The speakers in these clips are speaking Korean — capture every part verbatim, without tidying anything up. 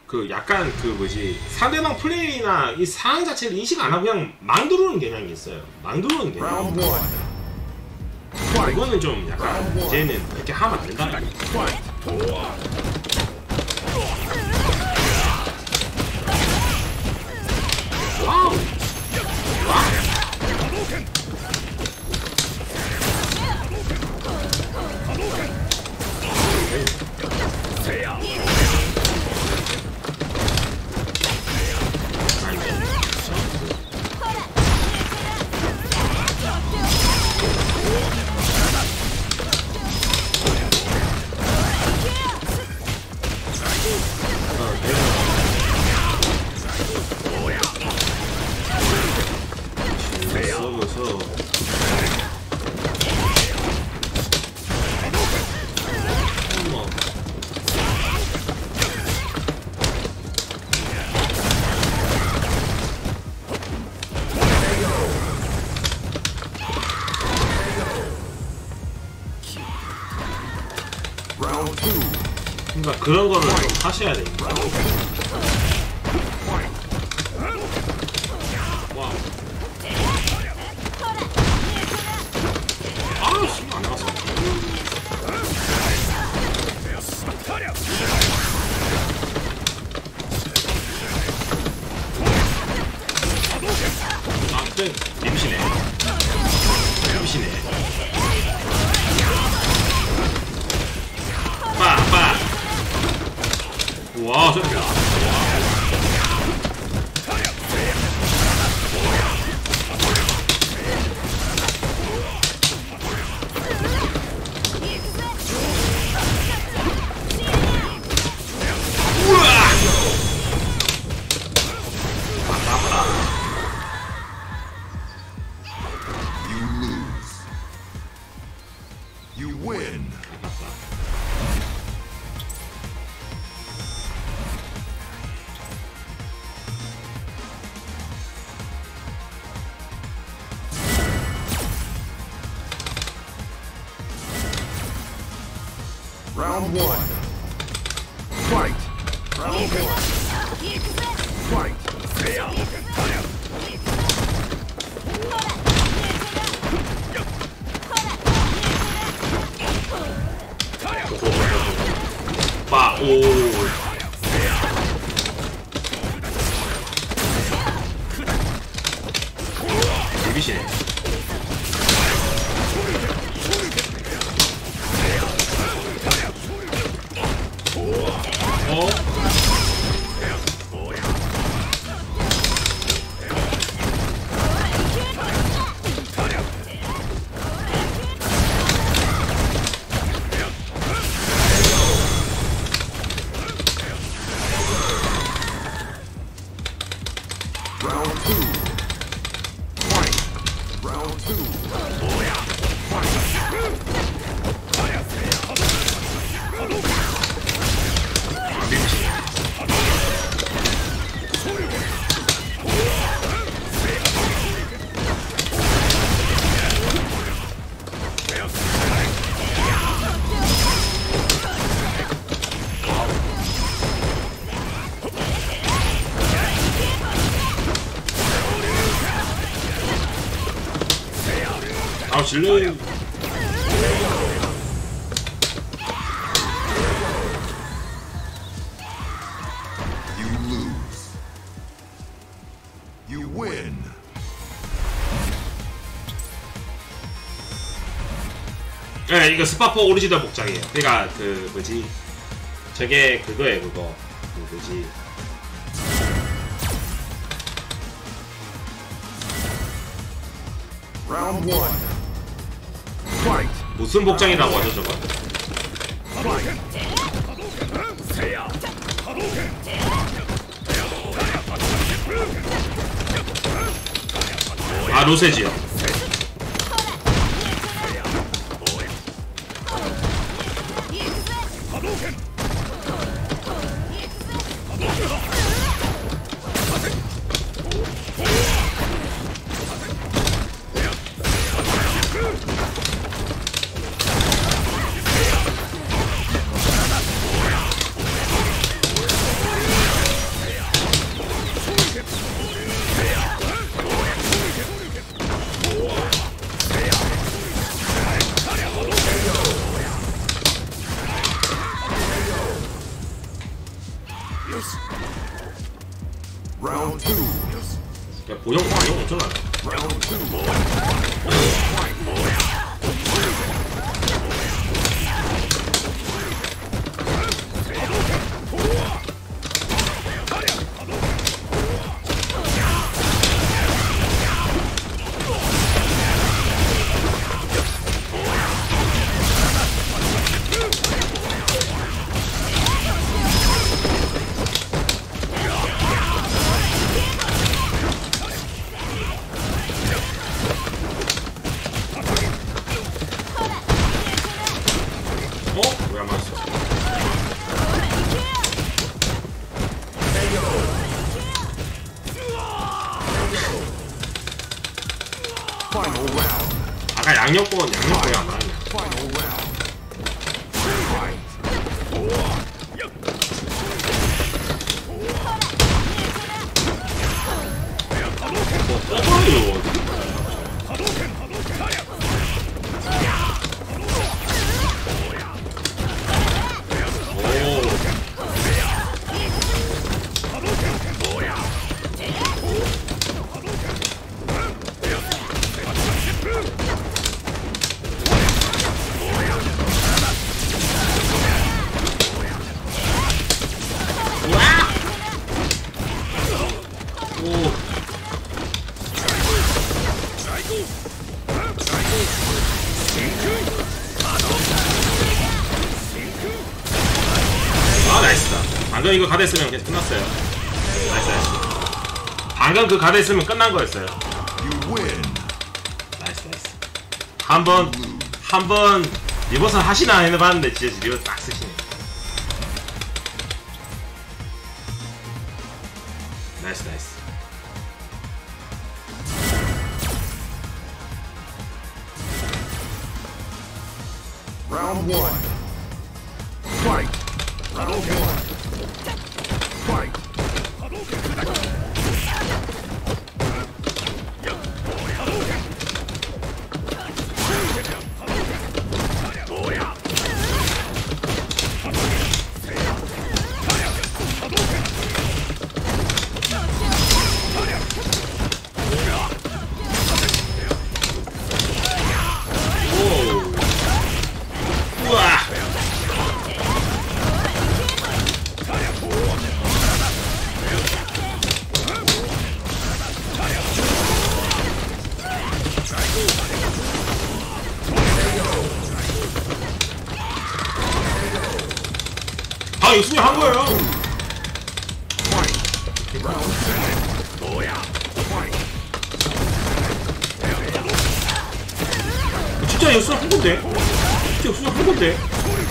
그 약간 그 뭐지 상대방 플레이나 이 상황 자체를 인식 안 하고 그냥 막 들어오는 경향이 있어요. 막 들어오는 경향. 이거는 좀 약간 이제는 그렇게 하면 안 된다. 와우. 와우. 그러니까 그런 거를 좀 하셔야 됩니다. 와. 아, 지금 안 나왔어. 아, 땡. 데미시네. 데미시네. 빠, 빠. 와, 저렇게. 우와! You lose. You win. Round one. Fight. Round one. Fight. 빠, 오. 데미시네. 어? Round two. Fight. Round two. 아, 질러. You lose. You win. 네, 이거 스파포 오리지널 복장이에요. 그러니까 그 뭐지? 저게 그거예요, 그거. 그 뭐지? Round one. Fight. 무슨 복장이라고 하죠, 저거? 아, 로세지요. 고정 고정 엄청 많아. Round two. 어? 왜 안 맞았어? Final round. 아까 양옆권 양옆권이 안 맞았냐? Final round. Fight. 어, 떠버려. 아 나이스다. 방금 이거 가드 했으면 계속 끝났어요. 나이스 나이스. 방금 그 가드 했으면 끝난 거였어요. You win. 나이스 나이스. 한번 한번 리버설 하시나 해봤는데 진짜 리버 딱 쓰시네. 나이스 나이스. Round one. Fight. Round one. Fight. 우와. 아 이거 수비 한 거예요. Round seven. Fight. 진짜 이거 수비 한 건데. 진짜 수비 한 건데.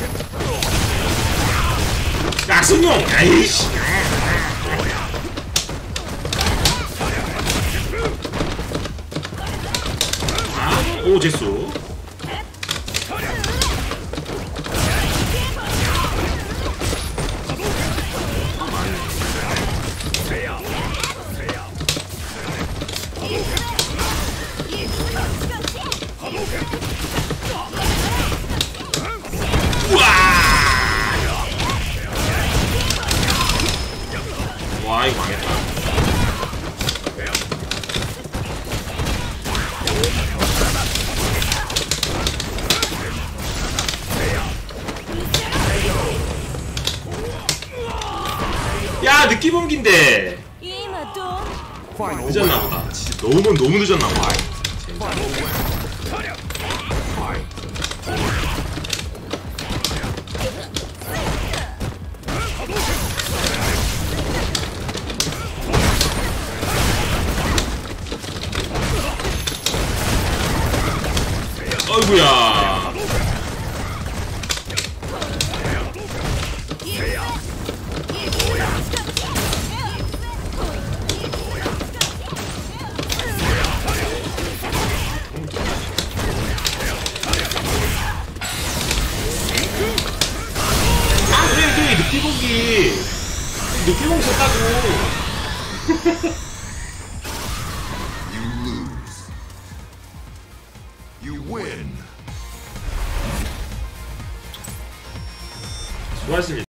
야 승용. 아이씨. 아, 오 제수. 와 이거 망했다. 야 느낌 옮긴데 Final 늦었나 round. 보다. 진짜 너무 너무 늦었나 보다. Final round. Fight. 어이구야. 아 그래 그래 느끼고기 느끼고기 줬다고. You lose. You win. 수고하셨습니다.